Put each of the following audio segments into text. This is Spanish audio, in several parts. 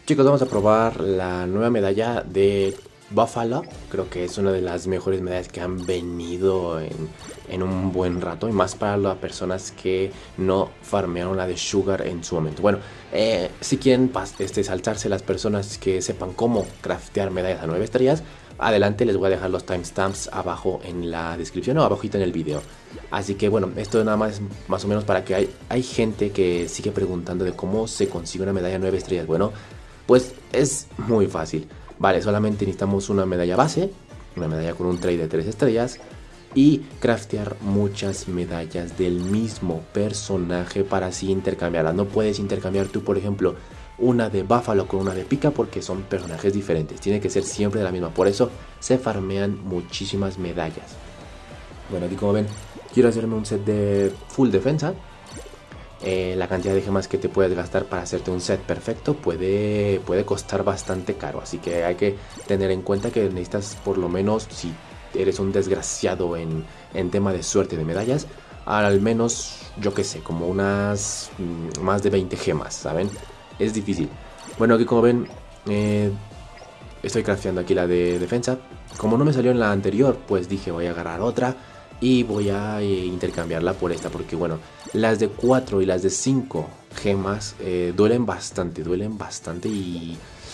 Chicos, vamos a probar la nueva medalla de Buffalo. Creo que es una de las mejores medallas que han venido en un buen rato. Y más para las personas que no farmearon la de Sugar en su momento. Bueno, si quieren saltarse las personas que sepan cómo craftear medallas a 9 estrellas, adelante les voy a dejar los timestamps abajo en la descripción o abajito en el video. Así que bueno, esto nada más o menos para que hay gente que sigue preguntando de cómo se consigue una medalla 9 estrellas. Bueno, pues es muy fácil. Vale, solamente necesitamos una medalla base, una medalla con un trade de 3 estrellas y craftear muchas medallas del mismo personaje para así intercambiarlas. No puedes intercambiar tú, por ejemplo, una de Buffalo con una de Pika porque son personajes diferentes. Tiene que ser siempre de la misma. Por eso se farmean muchísimas medallas. Bueno, aquí como ven, quiero hacerme un set de full defensa. La cantidad de gemas que te puedes gastar para hacerte un set perfecto puede costar bastante caro. Así que hay que tener en cuenta que necesitas, por lo menos, si eres un desgraciado en tema de suerte de medallas, al menos, yo que sé, como unas más de 20 gemas, ¿saben? Es difícil. Bueno, aquí como ven, estoy crafteando aquí la de defensa. Como no me salió en la anterior, pues dije voy a agarrar otra y voy a intercambiarla por esta, porque bueno, las de 4 y las de 5 gemas duelen bastante y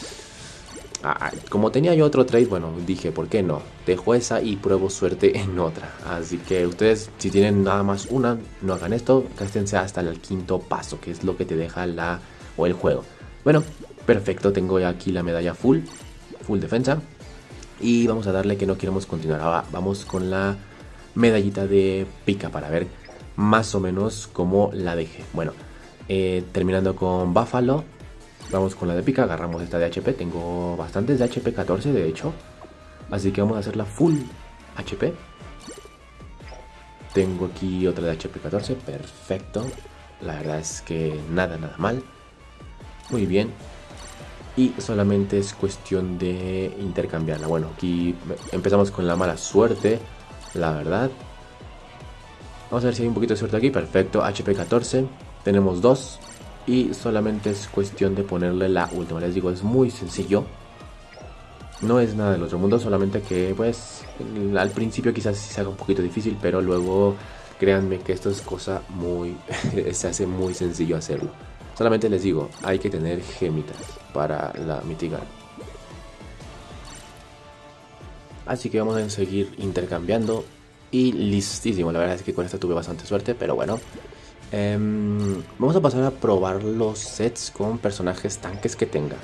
como tenía yo otro trade, bueno, dije, ¿por qué no? Dejo esa y pruebo suerte en otra. Así que ustedes, si tienen nada más una, no hagan esto, gástense hasta el 5.º paso, que es lo que te deja el juego. Bueno, perfecto, tengo ya aquí la medalla full defensa. Y vamos a darle que no queremos continuar. Ahora vamos con la medallita de Pika para ver más o menos cómo la dejé. Bueno, terminando con Buffalo, vamos con la de Pika. Agarramos esta de HP. Tengo bastantes de HP 14 de hecho, así que vamos a hacerla full HP. Tengo aquí otra de HP 14. Perfecto, la verdad es que nada mal. Muy bien. Y solamente es cuestión de intercambiarla. Bueno, aquí empezamos con la mala suerte, la verdad. Vamos a ver si hay un poquito de suerte aquí. Perfecto, HP 14. Tenemos 2. Y solamente es cuestión de ponerle la última. Les digo, es muy sencillo. No es nada del otro mundo. Solamente que pues al principio quizás se haga un poquito difícil. Pero luego créanme que esto es cosa muy... se hace muy sencillo hacerlo. Solamente les digo, hay que tener gemitas para la mitigar. Así que vamos a seguir intercambiando. Y listísimo, la verdad es que con esta tuve bastante suerte, pero bueno. Vamos a pasar a probar los sets con personajes tanques que tenga.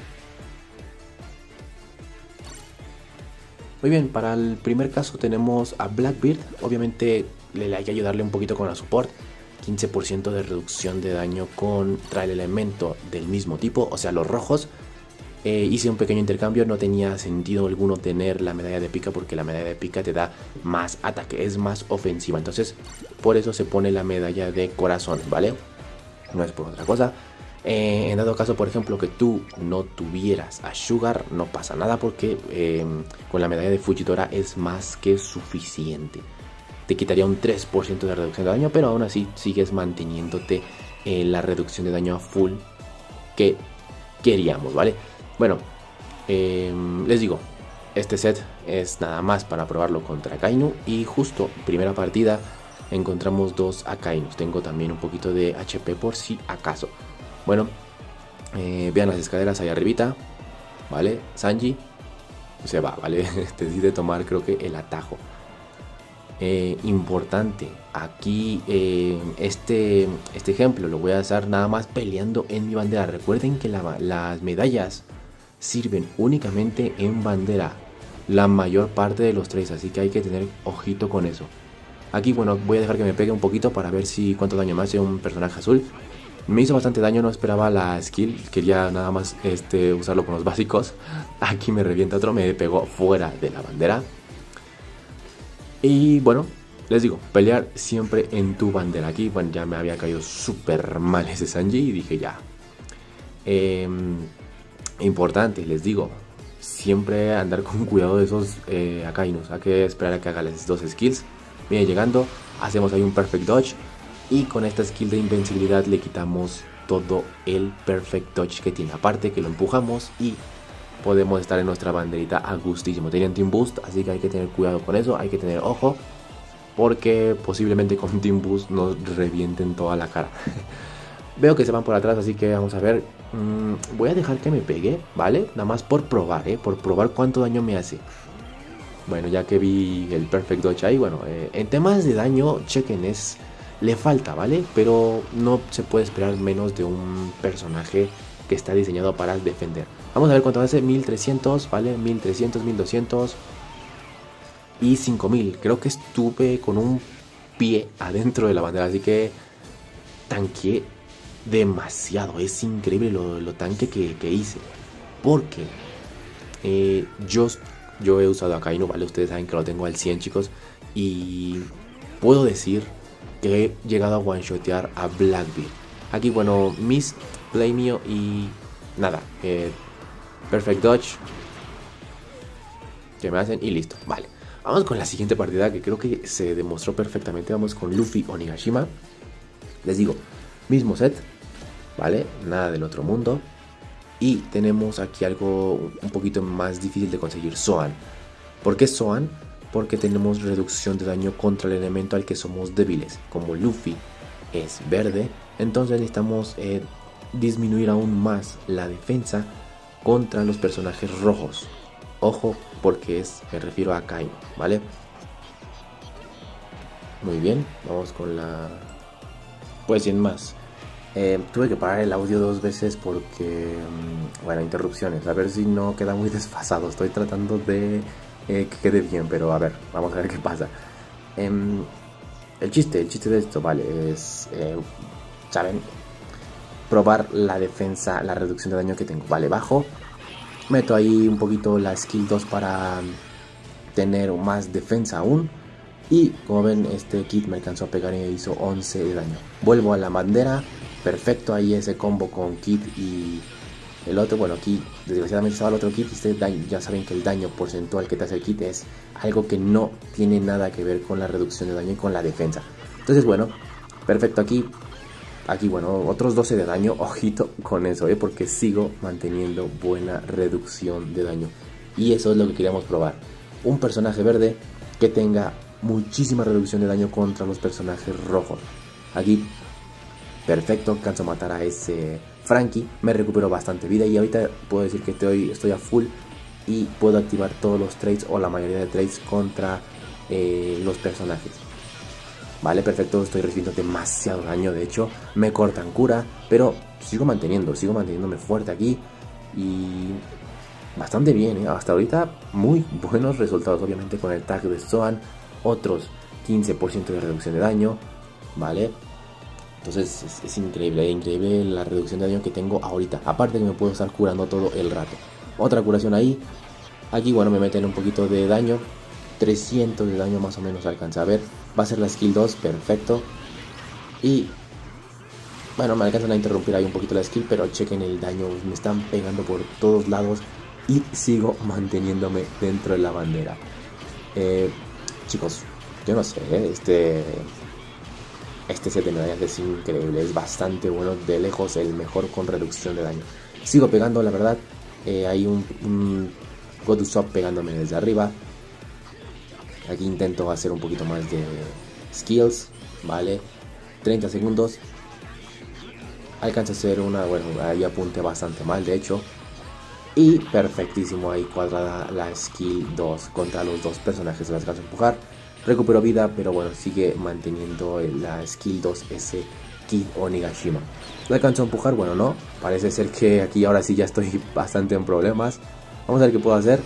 Muy bien, para el primer caso tenemos a Blackbeard. Obviamente hay que ayudarle un poquito con la support. 15% de reducción de daño contra el elemento del mismo tipo, o sea, los rojos. Hice un pequeño intercambio, no tenía sentido alguno tener la medalla de Pika porque la medalla de Pika te da más ataque, es más ofensiva. Entonces, por eso se pone la medalla de corazón, ¿vale? No es por otra cosa. En dado caso, por ejemplo, que tú no tuvieras a Sugar, no pasa nada porque con la medalla de Fujitora es más que suficiente. Te quitaría un 3% de reducción de daño, pero aún así sigues manteniéndote la reducción de daño a full que queríamos, ¿vale? Bueno, les digo, este set es nada más para probarlo contra Akainu. Y justo primera partida encontramos 2 Akainus. Tengo también un poquito de HP por si acaso. Bueno, vean las escaleras ahí arribita, ¿vale? Sanji se va, ¿vale? Decide tomar creo que el atajo. Importante aquí este ejemplo lo voy a hacer nada más peleando en mi bandera. Recuerden que las medallas sirven únicamente en bandera la mayor parte de los trades, así que hay que tener ojito con eso. Aquí bueno, voy a dejar que me pegue un poquito para ver si cuánto daño me hace un personaje azul. Me hizo bastante daño, no esperaba la skill, quería nada más usarlo con los básicos. Aquí me revienta otro, me pegó fuera de la bandera. Y bueno, les digo, pelear siempre en tu bandera. Aquí, bueno, ya me había caído súper mal ese Sanji y dije ya. Importante, les digo, siempre andar con cuidado de esos Akainus. Hay que esperar a que haga las 2 skills. Viene llegando, hacemos ahí un perfect dodge. Y con esta skill de invencibilidad le quitamos todo el Perfect Touch que tiene. Aparte que lo empujamos y podemos estar en nuestra banderita a gustísimo. Tenían Team Boost, así que hay que tener cuidado con eso, hay que tener ojo, porque posiblemente con Team Boost nos revienten toda la cara. Veo que se van por atrás, así que vamos a ver. Voy a dejar que me pegue, ¿vale? Nada más por probar, por probar cuánto daño me hace. Bueno, ya que vi el Perfect Dodge ahí, bueno, en temas de daño, chequen, le falta, ¿vale? Pero no se puede esperar menos de un personaje que está diseñado para defender. Vamos a ver cuánto hace, 1300, ¿vale? 1300, 1200 y 5000. Creo que estuve con un pie adentro de la bandera, así que tanqueé demasiado. Es increíble lo tanque que hice. Porque yo he usado a Akainu, ¿vale? Ustedes saben que lo tengo al 100, chicos. Y puedo decir que he llegado a one-shotear a Blackbeard. Aquí, bueno, Mist, play mío y nada. Perfect Dodge. Que me hacen y listo. Vale. Vamos con la siguiente partida que creo que se demostró perfectamente. Vamos con Luffy Onigashima. Les digo, mismo set, ¿vale? Nada del otro mundo. Y tenemos aquí algo un poquito más difícil de conseguir, Zoan. ¿Por qué Zoan? Porque tenemos reducción de daño contra el elemento al que somos débiles. Como Luffy es verde, entonces necesitamos disminuir aún más la defensa contra los personajes rojos. Ojo, porque me refiero a Akainu, ¿vale? Muy bien, vamos con la... Pues sin más. Tuve que parar el audio 2 veces porque, bueno, interrupciones. A ver si no queda muy desfasado. Estoy tratando de que quede bien, pero a ver, vamos a ver qué pasa. El chiste de esto, vale, es, ¿saben? Probar la defensa, la reducción de daño que tengo. Vale, bajo. Meto ahí un poquito la skill 2 para tener más defensa aún. Y como ven, este kit me alcanzó a pegar y hizo 11 de daño. Vuelvo a la bandera. Perfecto, ahí ese combo con kit y el otro. Bueno, aquí desgraciadamente estaba el otro kit. Y ya saben que el daño porcentual que te hace el kit es algo que no tiene nada que ver con la reducción de daño y con la defensa. Entonces, bueno, perfecto aquí. Aquí, bueno, otros 12 de daño. Ojito con eso, porque sigo manteniendo buena reducción de daño. Y eso es lo que queríamos probar. Un personaje verde que tenga muchísima reducción de daño contra los personajes rojos. Aquí, perfecto, alcanzo a matar a ese Frankie. Me recupero bastante vida y ahorita puedo decir que estoy a full. Y puedo activar todos los trades o la mayoría de trades contra los personajes. Vale, perfecto, estoy recibiendo demasiado daño. De hecho, me cortan cura, pero sigo manteniéndome fuerte aquí. Y bastante bien, hasta ahorita muy buenos resultados. Obviamente con el tag de Zoan, otros 15% de reducción de daño. Vale, entonces es increíble la reducción de daño que tengo ahorita. Aparte que me puedo estar curando todo el rato. Otra curación ahí. Aquí, bueno, me meten un poquito de daño. 300 de daño más o menos alcanza a ver. Va a ser la skill 2, perfecto. Y bueno, me alcanzan a interrumpir ahí un poquito la skill, pero chequen el daño, me están pegando por todos lados y sigo manteniéndome dentro de la bandera. Chicos, yo no sé, este set de medallas es increíble, es bastante bueno, de lejos el mejor con reducción de daño. Sigo pegando, la verdad, hay un God Usopp pegándome desde arriba. Aquí intento hacer un poquito más de skills, ¿vale? 30 segundos. Alcanza a hacer una, bueno, ahí apunté bastante mal, de hecho. Y perfectísimo, ahí cuadrada la skill 2 contra los dos personajes. Se alcanza a empujar. Recupero vida, pero bueno, sigue manteniendo la skill 2 ese Kid Onigashima. ¿Lo alcanzó a empujar? Bueno, no. Parece ser que aquí ahora sí ya estoy bastante en problemas. Vamos a ver qué puedo hacer.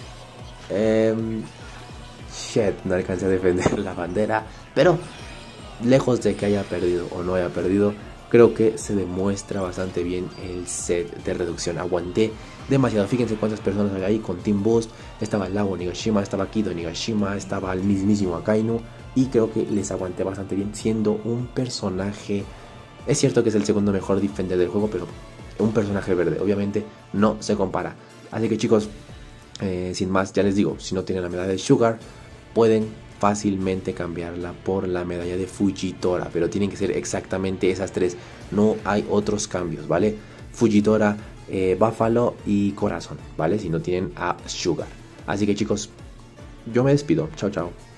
No alcancé a defender la bandera, pero lejos de que haya perdido o no haya perdido, creo que se demuestra bastante bien el set de reducción. Aguanté demasiado, fíjense cuántas personas había ahí con Team Boost. Estaba el Lago Onigashima, estaba Kid Onigashima, estaba el mismísimo Akainu, y creo que les aguanté bastante bien siendo un personaje. Es cierto que es el segundo mejor defender del juego, pero un personaje verde obviamente no se compara. Así que chicos, sin más, ya les digo, si no tienen la medalla de Sugar, pueden fácilmente cambiarla por la medalla de Fujitora, pero tienen que ser exactamente esas tres, no hay otros cambios, ¿vale? Fujitora, Buffalo y Corazón, ¿vale? Si no tienen a Sugar. Así que chicos, yo me despido, chao chao.